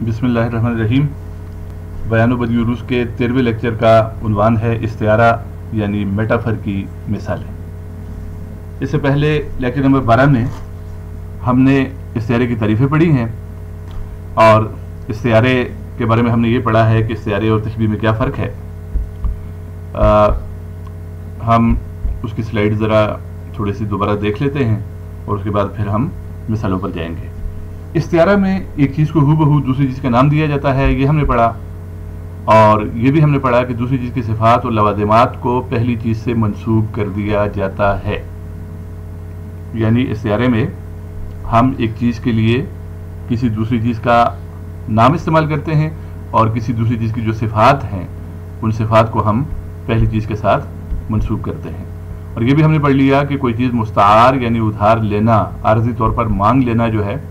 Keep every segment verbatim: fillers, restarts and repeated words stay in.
बिस्मिल्लाहिर्रहमानिर्रहीम। बयान व बदीउ उरूज के तेरहवें लेक्चर का उन्वान है इस्तिआरा यानी मेटाफर की मिसालें। इससे पहले लेक्चर नंबर बारह में हमने इस्तिआरे की तारीफ़ें पढ़ी हैं और इस्तिआरे के बारे में हमने ये पढ़ा है कि इस्तिआरे और तशबीह में क्या फ़र्क है। आ, हम उसकी स्लाइड ज़रा थोड़ी सी दोबारा देख लेते हैं और उसके बाद फिर हम मिसालों पर जाएंगे। इस्तिआरा में एक चीज़ को हूबहू दूसरी चीज़ का नाम दिया जाता है, ये हमने पढ़ा। और ये भी हमने पढ़ा कि दूसरी चीज़ की सिफात और लवाज़िमात को पहली चीज़ से मंसूब कर दिया जाता है। यानी इस्तिआरे में हम एक चीज़ के लिए किसी दूसरी चीज़ का नाम इस्तेमाल करते हैं और किसी दूसरी चीज़ की जो सिफात हैं उन सिफात को हम पहली चीज़ के साथ मंसूब करते हैं। और ये भी हमने पढ़ लिया कि कोई चीज़ मुस्तार यानी उधार लेना, आर्जी तौर पर मांग लेना जो है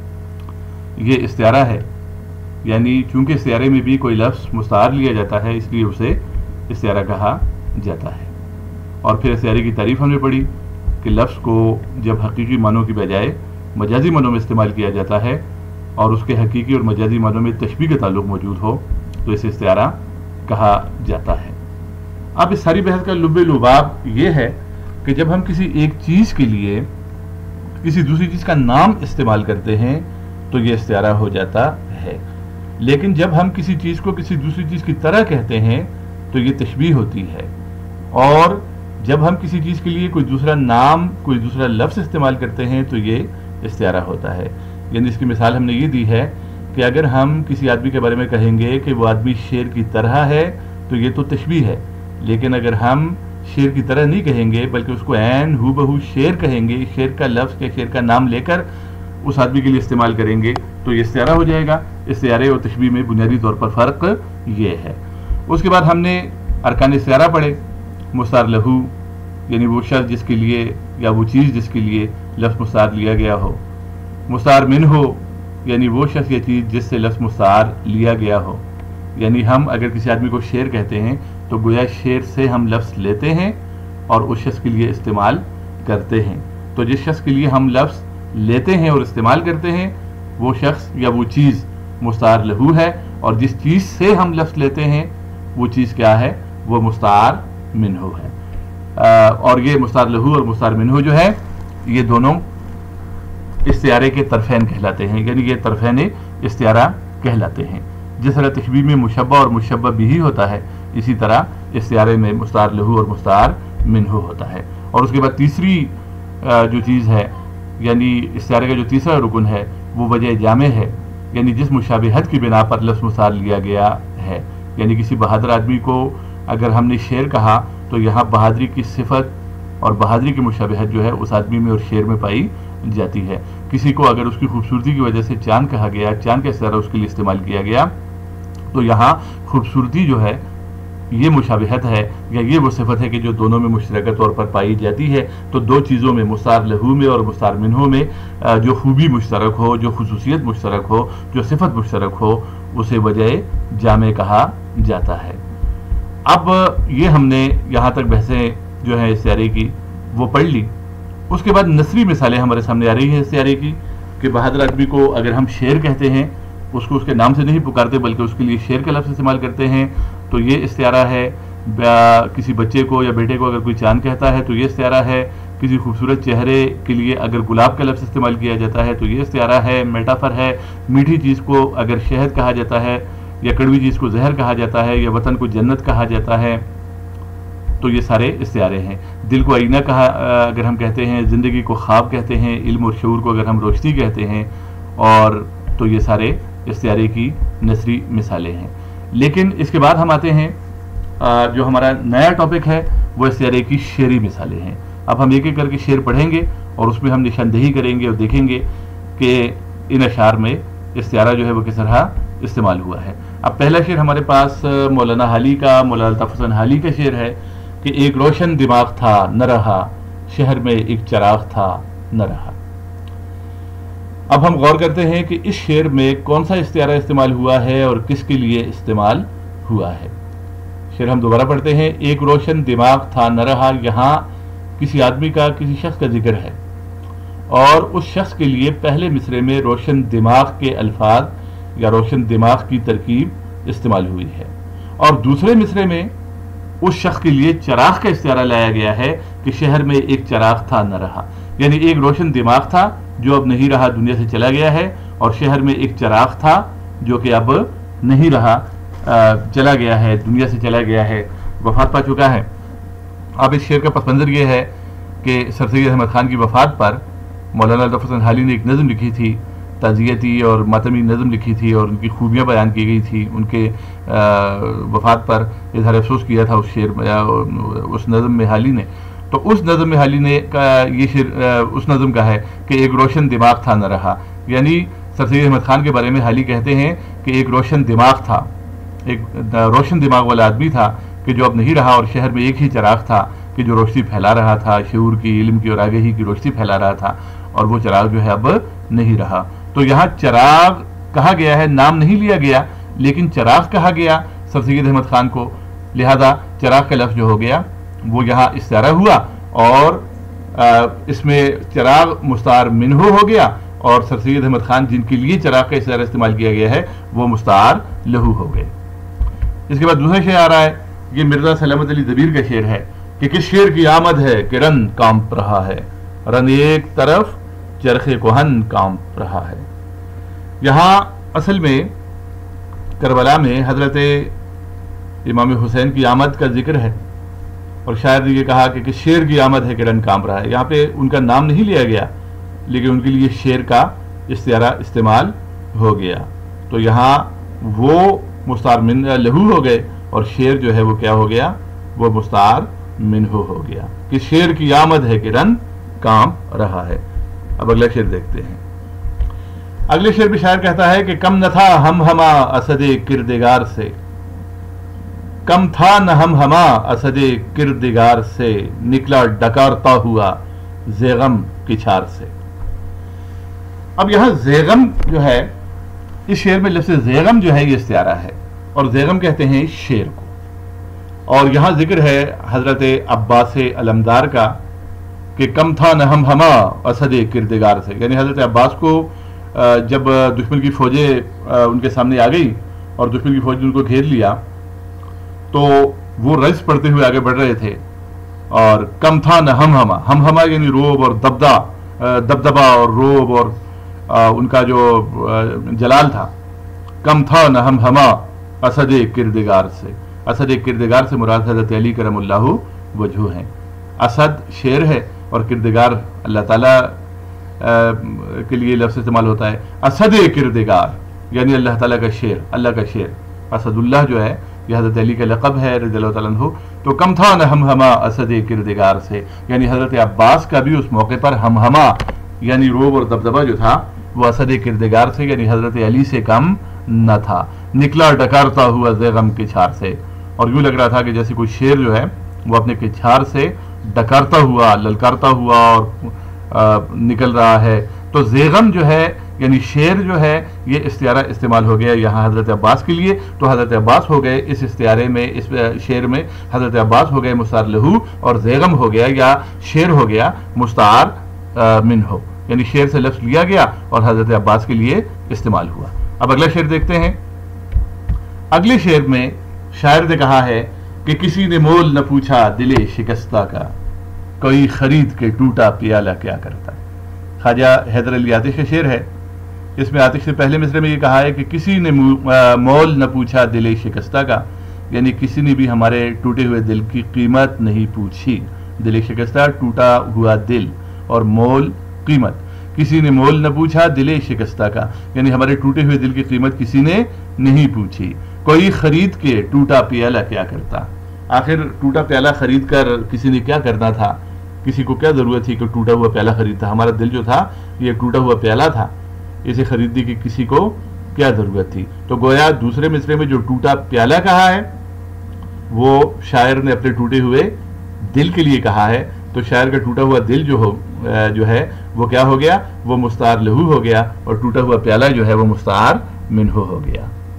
ये इस्तिआरा है। यानी चूंकि इस्तिआरे में भी कोई लफ्ज़ मुस्तार लिया जाता है इसलिए उसे इस्तिआरा कहा जाता है। और फिर इस्तिआरे की तारीफ़ हमने पढ़ी कि लफ्ज़ को जब हकीकी मानों की बजाय मजाजी मानों में इस्तेमाल किया जाता है और उसके हकीकी और मजाजी मानों में तशबीह का ताल्लुक़ मौजूद हो तो इसे इस्तिआरा कहा जाता है। अब इस सारी बहस का लुब्बे लुबाब ये है कि जब हम किसी एक चीज़ के लिए किसी दूसरी चीज़ का नाम इस्तेमाल करते हैं तो ये इस्तिआरा हो जाता है, लेकिन जब हम किसी चीज़ को किसी दूसरी चीज़ की तरह कहते हैं तो ये तशबीह होती है। और जब हम किसी चीज़ के लिए कोई दूसरा नाम, कोई दूसरा लफ्ज़ इस्तेमाल करते हैं तो ये इस्तिआरा होता है। यानी इसकी मिसाल हमने ये दी है कि अगर हम किसी आदमी के बारे में कहेंगे कि वो आदमी शेर की तरह है तो ये तो तशबीह है, लेकिन अगर हम शेर की तरह नहीं कहेंगे बल्कि उसको ऐन हूबहू शेर कहेंगे, शेर का लफ्ज़ या शेर का नाम लेकर उस आदमी के लिए इस्तेमाल करेंगे तो ये इस्तिआरा हो जाएगा। इस्तिआरे और तशबीह में बुनियादी तौर पर फ़र्क ये है। उसके बाद हमने अरकान इस्तिआरा पढ़े। मुस्तार लहू यानी वो शख्स जिसके लिए या वो चीज़ जिसके लिए लफ्ज़ मुस्तार लिया गया हो। मुस्तार मिन हो यानी वो शख्स या चीज़ जिससे लफ्ज़ मुस्तार लिया गया हो। यानी हम अगर किसी आदमी को शेर कहते हैं तो गोया शेर से हम लफ्ज़ लेते हैं और उस शख्स के लिए इस्तेमाल करते हैं। तो जिस शख्स के लिए हम लफ्ज़ लेते हैं और इस्तेमाल करते हैं वो शख्स या वो चीज़ मुस्तार लहू है, और जिस चीज़ से हम लफ्ज़ लेते हैं वो चीज़ क्या है, वो मुस्तार मिन्हु है। आ, और ये मुस्तार लहू और मुस्तार मिन्हु जो है ये दोनों इस्तिआरे के तरफैन कहलाते हैं, यानी ये तरफैन इस्तिआरा कहलाते हैं। जिस तरह तशबीह में मुशब्बा और मुशब्बा बिही होता है इसी तरह इस्तिआरे में मुस्तार लहू और मुस्तार मिन्हु होता है। और उसके बाद तीसरी जो चीज़ है यानी इस्तिआरे का जो तीसरा रुकन है वो वजह जामे है, यानी जिस मुशाबिहत की बिना पर लफ्ज़ मुस्तार लिया गया है। यानी किसी बहादुर आदमी को अगर हमने शेर कहा तो यहाँ बहादुरी की सिफत और बहादुरी की मुशाबिहत जो है उस आदमी में और शेर में पाई जाती है। किसी को अगर उसकी खूबसूरती की वजह से चांद कहा गया, चांद का इस्तिआरा उसके लिए इस्तेमाल किया गया तो यहाँ खूबसूरती जो है ये मुशाबिहत है या ये वो सिफत है कि जो दोनों में मुश्तरका तौर पर पाई जाती है। तो दो चीज़ों में, मुस्तार लहू में और मुस्तार मिन्हु में, जो खूबी मुश्तरक हो, जो खुसूसियत मुश्तरक हो, जो सिफत मुश्तरक हो उसे वजह जामे कहा जाता है। अब ये हमने यहाँ तक बहसें जो है इस्तिआरे की वो पढ़ ली। उसके बाद नसरी मिसालें हमारे सामने आ रही हैं इस्तिआरे की कि बहादुर आदमी को अगर हम शेर कहते हैं, उसको उसके नाम से नहीं पुकारते बल्कि उसके लिए शेर का लफ्ज़ इस्तेमाल करते हैं तो ये इस्तिआरा है। किसी बच्चे को या बेटे को अगर कोई चांद कहता है तो ये इस्तिआरा है। किसी खूबसूरत चेहरे के लिए अगर गुलाब का लफ्ज़ इस्तेमाल किया जाता है तो ये इस्तिआरा है, मेटाफर है। मीठी चीज़ को अगर शहद कहा जाता है या कड़वी चीज़ को जहर कहा जाता है या वतन को जन्नत कहा जाता है तो ये सारे इस्तिआरे हैं। दिल को आईना कहा अगर हम कहते हैं, ज़िंदगी को ख्वाब कहते हैं, इल्म और शऊर को अगर हम रोशनी कहते हैं, और तो ये सारे इस्तिआरे की नसरी मिसालें हैं। लेकिन इसके बाद हम आते हैं जो हमारा नया टॉपिक है वो इस्तिआरे की शेरी मिसालें हैं। अब हम एक एक करके शेर पढ़ेंगे और उसमें हम निशानदेही करेंगे और देखेंगे कि इन अशार में इस्तिआरा जो है वो किस तरह इस्तेमाल हुआ है। अब पहला शेर हमारे पास मौलाना हाली का, मौलाना अल्ताफ हसन हाली का शेर है कि एक रोशन दिमाग था न रहा, शहर में एक चराग था न रहा। अब हम गौर करते हैं कि इस शेर में कौन सा इस्तिआरा इस्तेमाल हुआ है और किसके लिए इस्तेमाल हुआ है। शेर हम दोबारा पढ़ते हैं। एक रोशन दिमाग था न रहा, यहाँ किसी आदमी का, किसी शख्स का जिक्र है और उस शख्स के लिए पहले मिसरे में रोशन दिमाग के अल्फाज یا روشن دماغ کی ترکیب استعمال ہوئی ہے. اور دوسرے مصرے میں اس شخص کے لیے چراغ کا استعارہ لایا گیا ہے کہ شہر میں ایک چراغ تھا نہ رہا. یعنی ایک روشن دماغ تھا جو اب نہیں رہا، دنیا سے چلا گیا ہے، اور شہر میں ایک چراغ تھا جو کہ اب نہیں رہا، چلا گیا ہے، دنیا سے چلا گیا ہے، وفات پا چکا ہے. اب اس شعر کا پس منظر یہ ہے کہ سر سید احمد خان کی وفات پر مولانا الطاف حسین حالی نے ایک نظم لکھی تھی، تعزیتی اور ماتمی نظم لکھی تھی، اور ان کی خوبیاں بیان کی گئی تھی. ان کے وفات پر اظہار افسوس کیا تھا اس شعر اس نظم میں حالی نے. تو اس نظم میں حالی نے یہ شعر اس نظم کا ہے کہ ایک روشن دماغ تھا نہ رہا. یعنی سر سید احمد خان کے بارے میں حالی کہتے ہیں کہ ایک روشن دماغ تھا، ایک روشن دماغ والا آدمی تھا کہ جو اب نہیں رہا، اور شہر میں ایک ہی چراغ تھا کہ جو روشنی پھیلا رہا تھا، شعور کی، علم کی اور آگہی کی روشنی پھیلا رہا تھا، اور وہ چراغ جو ہے اب نہیں رہا. تو یہاں چراغ کہا گیا ہے، نام نہیں لیا گیا، لیکن چراغ کہا گیا سر سید احمد خان کو، لہذا چراغ کا لفظ جو ہو گیا وہ یہاں استعارہ ہوا، اور اس میں چراغ مستعار منہ ہو گیا، اور سر سید احمد خان جن کے لیے چراغ کا استعارہ استعمال کیا گیا ہے وہ مستعار لہو ہو گئے. اس کے بعد دوسرا شعر آ رہا ہے، یہ مرزا سلامت علی دبیر کا شعر ہے کہ کس شعر کی آمد ہے کہ رن کانپ رہا ہے، رن ایک طرف چرخ کوہن کانپ رہا ہے. یہاں اصل میں کربلا میں حضرت امام حسین کی آمد کا ذکر ہے، اور شاعر نے یہ کہا کہ کس شعر کی آمد ہے کہ رن کانپ رہا ہے. یہاں پہ ان کا نام نہیں لیا گیا، لیکن ان کے لیے شعر کا استعارہ استعمال ہو گیا. تو یہاں وہ مستعار من لہو ہو گئے، اور شعر جو ہے وہ کیا ہو گیا، وہ مستعار منہ ہو گیا کہ شعر کی آمد ہے کہ رن کانپ رہا ہے. اب اگلا شعر دیکھتے ہیں. اگلے شعر میں شاعر کہتا ہے کہ کم نہ تھا ہم ہما اسد کردگار سے، کم تھا نہ ہم ہما اسد کردگار سے، نکلا ڈکارتا ہوا زیغم کی چھار سے. اب یہاں زیغم جو ہے، اس شعر میں لفظ زیغم جو ہے یہ استعارہ ہے، اور زیغم کہتے ہیں شعر کو. اور یہاں ذکر ہے حضرت عباس علمدار کا کہ کم تھا نہ ہم ہما اسد کردگار سے. یعنی حضرت عباس کو جب دشمن کی فوجیں ان کے سامنے آ گئی اور دشمن کی فوج نے ان کو گھیر لیا، تو وہ رجز پڑھتے ہوئے آگے بڑھ رہے تھے، اور کم تھا نہ ہم ہما، ہم ہما یعنی روب اور دبدہ دبدبا اور روب اور ان کا جو جلال تھا. کم تھا نہ ہم ہما اسد کردگار سے. اسد کردگار سے مراد حضرت علی کرم اللہ وجہ ہیں. اسد شعر ہے، اور کردگار اللہ تعالیٰ کے لیے لفظ استعمال ہوتا ہے. اسد کردگار یعنی اللہ تعالیٰ کا شعر، اللہ کا شعر. اسد اللہ جو ہے یہ حضرت علی کا لقب ہے رضی اللہ تعالیٰ عنہ. تو کم تھا نہ ہم ہما اسد کردگار سے، یعنی حضرت عباس کا بھی اس موقع پر ہم ہما یعنی روب اور دبدبہ جو تھا وہ اسد کردگار سے یعنی حضرت علی سے کم نہ تھا. نکلا ڈکارتا ہوا زیغم کی چھار سے، اور یوں لگ رہا تھا کہ جیسے کوئی شیر جو ہے وہ اپنے کچھار سے ڈکارتا ہوا، للکارتا ہوا اور نکل رہا ہے. تو زیغم جو ہے یعنی شعر جو ہے یہ استعارہ استعمال ہو گیا یہاں حضرت عباس کے لیے. تو حضرت عباس ہو گئے اس استعارے میں، اس شعر میں حضرت عباس ہو گئے مستعار لہو، اور زیغم ہو گیا یا شعر ہو گیا مستعار منہ، یعنی شعر سے لفظ لیا گیا اور حضرت عباس کے لیے استعمال ہوا. اب اگلا شعر دیکھتے ہیں. اگلے شعر میں شاعر نے کہا ہے کہ کسی نے مول نہ پوچھا دل شکستہ کا، کوئی خرید کے ٹوٹا پیالہ کیا کرتا. خواجہ حیدر علی آتش کا شعر ہے. اس میں آتش نے پہلے مصرے میں یہ کہا ہے کہ کسی نے مول نہ پوچھا دل شکستہ کا، یعنی کسی نے بھی ہمارے ٹوٹے ہوئے دل کی قیمت نہیں پوچھی. دل شکستہ ٹوٹا ہوا دل، اور مول قیمت. کسی نے مول نہ پوچھا دل شکستہ کا، یعنی ہمارے ٹوٹے ہوئے دل کی قیمت کسی نے نہیں پوچھی. کوئی خرید کے ٹوٹا پیالہ کیا کرتا. آخر ٹوٹا پیالہ خرید کر کسی نے کیا کرنا تھا، کسی کو کیا ضرورت تھی کہ ٹوٹا ہوا پیالہ خریدتا. ہمارا دل جو تھا یہ ٹوٹا ہوا پیالہ تھا، اسے خریدنے کی کسی کو کیا ضرورت تھی. تو گویا دوسرے مصرے میں جو ٹوٹا پیالہ کہا ہے وہ شاعر نے اپنے ٹوٹے ہوئے دل کے لیے کہا ہے. تو شاعر کا ٹوٹا ہوا دل جو ہو جو ہے وہ کیا ہو گیا، وہ مستعار لہو ہو گیا، اور ٹوٹا ہوا پیالہ جو ہے وہ مستعار منہ ہو گیا.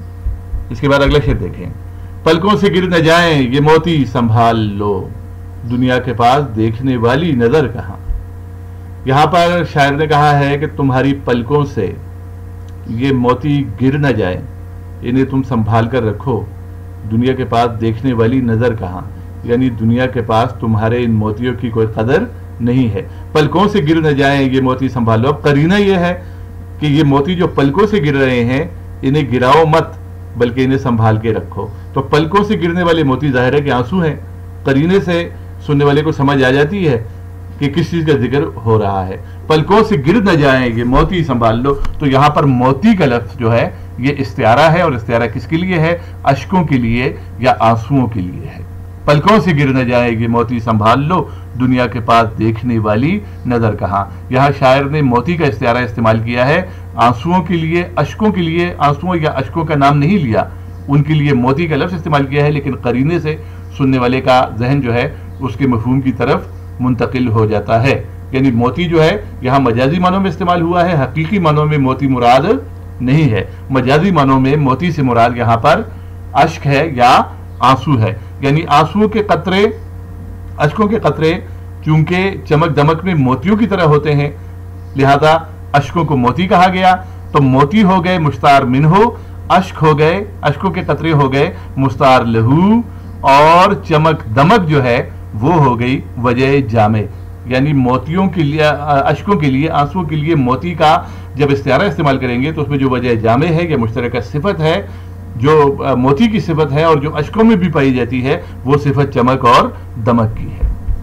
اس کے بعد اگلا شعر دیکھیں. پلکوں سے گر نہ جائیں یہ موتی سنبھال لو، دنیا کے پاس دیکھنے والی نظر کہاں. یہاں پر شاعر نے کہا ہے کہ تمہاری پلکوں سے یہ موتی گر نہ جائے، انہیں تم سنبھال کر رکھو، دنیا کے پاس دیکھنے والی نظر کہاں، یعنی دنیا کے پاس تمہارے ان موتیوں کی کوئی قدر نہیں ہے، پلکوں سے گر نہ جائیں یہ موتی سنبھال لو۔ اب قرینہ یہ ہے کہ یہ موتی جو پلکوں سے گر رہے ہیں انہیں گراؤ مت بلکہ انہیں سنبھال کے رکھو۔ تو پلکوں سے گرنے والے موتی ظاہر ہے کہ آنسو ہیں، قرینے سے سننے والے کو سمجھ آ جاتی ہے کہ کس چیز کا ذکر ہو رہا ہے۔ پلکوں سے گر نہ جائیں یہ موتی سنبھال لو، تو یہاں پر موتی کا لفظ جو ہے یہ استعارہ ہے، اور استعارہ کس کے لیے ہے؟ اشکوں کے لیے یا آنسوؤں کے لیے ہے۔ پلکوں سے گر نہ جائے یہ موتی سنبھال لو، دنیا کے پاس دیکھنے والی نظر کہاں۔ یہاں شاعر نے موتی کا استعارہ استعمال کیا ہے آنسوؤں کے لیے، اشکوں کے لیے، آنسوؤں یا اشکوں کا نام نہیں لیا، ان کے لیے موتی کا لفظ استعمال کیا ہے، لیکن قرینے سے سننے والے کا ذہن جو ہے اس کے مفہوم کی طرف منتقل ہو جاتا ہے۔ یعنی موتی جو ہے یہاں مجازی معنوں میں استعمال ہوا ہے، حقیقی معنوں میں موتی مراد نہیں ہے۔ مجازی معنوں میں موتی سے مراد یہاں پر اشک ہے یا آنسو ہے، یعنی آنسوؤں کے قطرے، اشکوں کے قطرے چونکہ چمک دمک میں موتیوں کی طرح ہوتے ہیں، لہذا اشکوں کو موتی کہا گیا۔ تو موتی ہو گئے مشتعار منہو، اشک ہو گئے، اشکوں کے قطرے ہو گئے مستعار لہو، اور چمک دمک جو ہے وہ ہو گئی وجہ جامع۔ یعنی موتیوں کے لیے، اشکوں کے لیے، آنسوؤں کے لیے موتی کا جب استعارہ استعمال کریں گے تو اس میں جو وجہ جامع ہے یا مشترکہ صفت ہے، جو موتی کی صفت ہے اور جو اشکوں میں بھی پائی جاتی ہے، وہ صفت چمک اور دمک کی ہے۔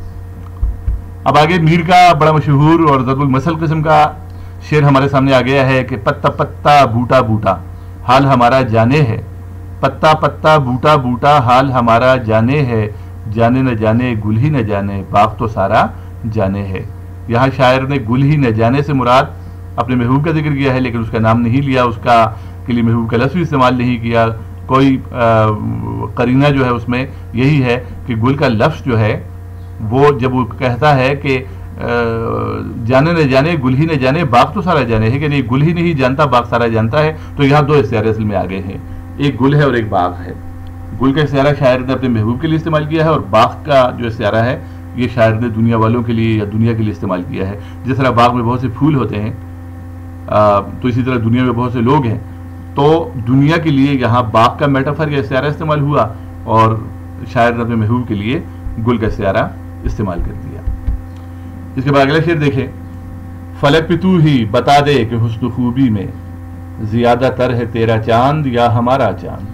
اب آگے میر کا بڑا مشہور اور ضرب المثل قسم کا شعر ہمارے سامنے آ گیا ہے کہ پتا پتا بوٹا بوٹا حال ہمارا جانے ہے، پتا پتا بوٹا بوٹا حال ہمارا جانے ہے، جانے نہ جانے گل ہی نہ جانے باغ تو سارا جانے ہے۔ یہاں شاعر نے گل ہی نہ جانے سے مراد اپنے محبوب کا ذکر کیا ہے، لیکن اس کا نام نہیں لیا، اس کا کے لیے محبوب کا لفظ بھی استعمال نہیں کیا۔ کوئی قرینہ جو ہے اس میں یہی ہے کہ گل کا لفظ جو ہے وہ جب وہ کہتا ہے کہ جانے نہ جانے گل ہی نہ جانے باغ تو سارا جانے ہے، کہ نہیں گل ہی نہیں جانتا باغ سارا جانتا ہے، تو یہاں دو استعارے اصل میں آگے ہیں، ایک گل ہے اور ایک باغ ہے۔ گل کا استعارہ شاعر نے اپنے محبوب کے لیے استعمال کیا ہے، اور باغ کا جو استعارہ ہے یہ شاعر نے دنیا والوں کے لیے یا دنیا کے لیے استعمال کیا ہے۔ جس طرح باغ میں بہت سے پھول ہوتے ہیں تو اسی طرح دنیا میں بہت سے لوگ ہیں، تو دنیا کے لیے یہاں باغ کا میٹافر یا استعارہ استعمال ہوا، اور شاعر نے اپنے محبوب کے لیے گل کا استعارہ استعمال کر دیا۔ اس کے بعد اگلا شعر دیکھیں، فلک پہ تو ہی بتا دے کہ حسن خوبی میں زیادہ تر ہے تیرا چاند یا ہمارا چاند۔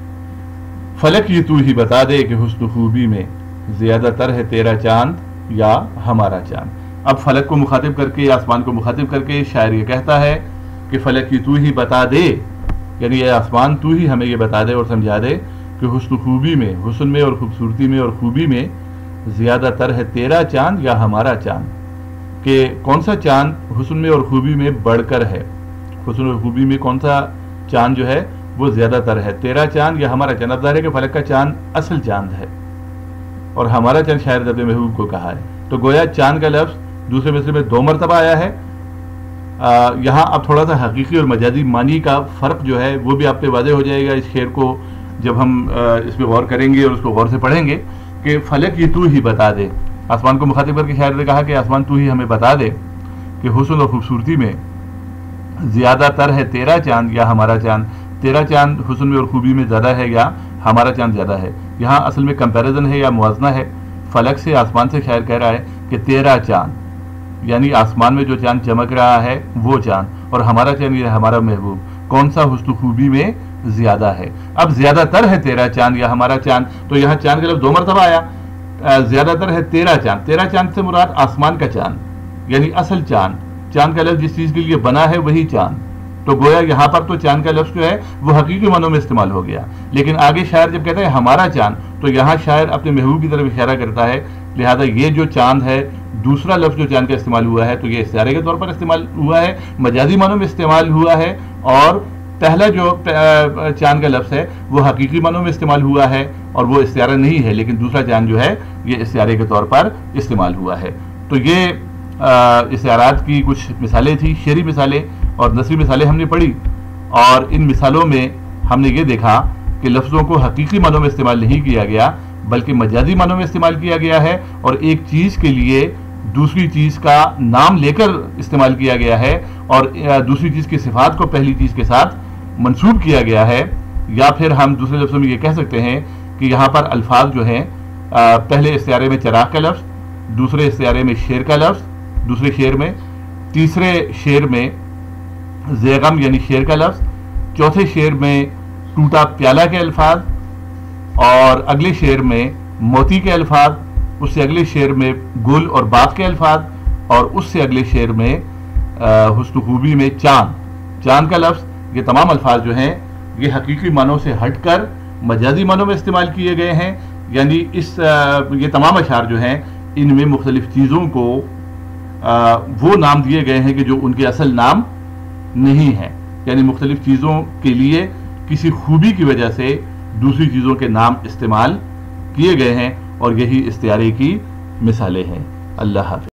فلک یہ تو ہی بتا دے کہ حسن خوبی میں زیادہ تر ہے تیرا چاند یا ہمارا چاند۔ اب فلک کو مخاطب کر کے، آسمان کو مخاطب کر کے شاعر یہ کہتا ہے کہ فلک یہ تو ہی بتا دے، یعنی اے آسمان تو ہی ہمیں یہ بتا دے اور سمجھا دے کہ حسن خوبی میں، حسن میں اور خوبصورتی میں اور خوبی میں زیادہ تر ہے تیرا چاند یا ہمارا چاند، کہ کون سا چاند حسن میں اور خوبی میں بڑھ کر ہے، حسن اور خوبی میں کون سا چاند جو ہے وہ زیادہ تر ہے، تیرا چاند یا ہمارا چاند۔ اب ظاہر ہے کہ فلک کا چاند اصل چاند ہے اور ہمارا چاند شاعر نے اپنے محبوب کو کہا ہے، تو گویا چاند کا لفظ دوسرے مصرے میں دو مرتبہ آیا ہے۔ آ, یہاں اب تھوڑا سا حقیقی اور مجازی معنی کا فرق جو ہے وہ بھی آپ پہ واضح ہو جائے گا اس شعر کو جب ہم اس پہ غور کریں گے اور اس کو غور سے پڑھیں گے، کہ فلک یہ تو ہی بتا دے، آسمان کو مخاطب کر کے شاعر نے کہا کہ آسمان تو ہی ہمیں بتا دے کہ حسن اور خوبصورتی میں زیادہ تر ہے تیرا چاند یا ہمارا چاند، تیرا چاند حسن میں اور خوبی میں زیادہ ہے یا ہمارا چاند زیادہ ہے۔ یہاں اصل میں کمپیریزن ہے یا موازنہ ہے، فلک سے آسمان سے شاعر کہہ رہا ہے کہ تیرا چاند، یعنی آسمان میں جو چاند چمک رہا ہے وہ چاند، اور ہمارا چاند یہ ہمارا محبوب کون سا حسن خوبی میں زیادہ ہے۔ اب زیادہ تر ہے تیرا چاند یا ہمارا چاند، تو یہاں چاند کا لفظ دو مرتبہ آیا، زیادہ تر ہے تیرا چاند، تیرا چاند سے مراد آسمان کا چاند یعنی اصل چاند، چاند کا لفظ جس چیز کے لیے بنا ہے وہی چاند، تو گویا یہاں پر تو چاند کا لفظ جو ہے وہ حقیقی معنوں میں استعمال ہو گیا، لیکن آگے شاعر جب کہتا ہے ہمارا چاند تو یہاں شاعر اپنے محبوب کی طرف اشارہ کرتا ہے، لہذا یہ جو چاند ہے، دوسرا لفظ جو چاند کا استعمال ہوا ہے تو یہ استعارے کے طور پر استعمال ہوا ہے، مجازی معنوں میں استعمال ہوا ہے، اور پہلا جو چاند کا لفظ ہے وہ حقیقی معنوں میں استعمال ہوا ہے اور وہ استعارہ نہیں ہے، لیکن دوسرا چاند جو ہے یہ استعارے کے طور پر استعمال ہوا ہے۔ تو یہ استعارات کی کچھ مثالیں تھیں، شعری مثالیں اور نثری مثالیں ہم نے پڑھی، اور ان مثالوں میں ہم نے یہ دیکھا کہ لفظوں کو حقیقی معنوں میں استعمال نہیں کیا گیا بلکہ مجازی معنوں میں استعمال کیا گیا ہے، اور ایک چیز کے لیے دوسری چیز کا نام لے کر استعمال کیا گیا ہے، اور دوسری چیز کی صفات کو پہلی چیز کے ساتھ منسوب کیا گیا ہے، یا پھر ہم دوسرے لفظوں میں یہ کہہ سکتے ہیں کہ یہاں پر الفاظ جو ہیں پہلے استعارے میں چراغ کا لفظ، دوسرے استعارے میں شیر کا لفظ، دوسرے شعر میں، تیسرے شعر میں زیغم یعنی شیر کا لفظ، چوتھے شعر میں ٹوٹا پیالہ کے الفاظ، اور اگلے شعر میں موتی کے الفاظ، اس سے اگلے شعر میں گل اور باغ کے الفاظ، اور اس سے اگلے شعر میں حسن خوبی میں چاند چاند کا لفظ۔ یہ تمام الفاظ جو ہیں یہ حقیقی معنوں سے ہٹ کر مجازی معنوں میں استعمال کیے گئے ہیں، یعنی اس یہ تمام اشعار جو ہیں ان میں مختلف چیزوں کو وہ نام دیے گئے ہیں کہ جو ان کے اصل نام نہیں ہیں، یعنی مختلف چیزوں کے لیے کسی خوبی کی وجہ سے دوسری چیزوں کے نام استعمال کیے گئے ہیں، اور یہی استعارے کی مثالیں ہیں۔ اللہ حافظ۔